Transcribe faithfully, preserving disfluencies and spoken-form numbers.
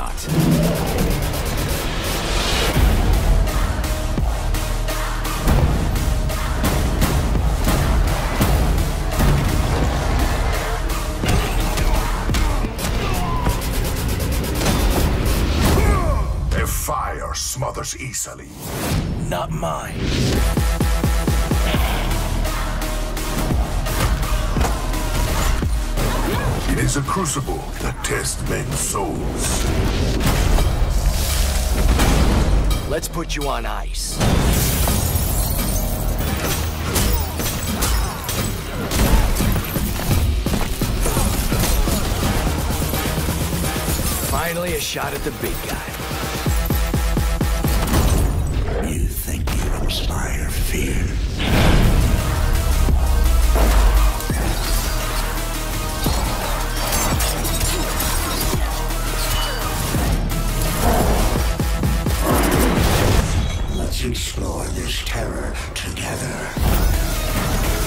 shot. Their fire smothers easily. Not mine. It is a crucible that tests men's souls. Let's put you on ice. Finally, a shot at the big guy. You think you inspire fear? Let's explore this terror together.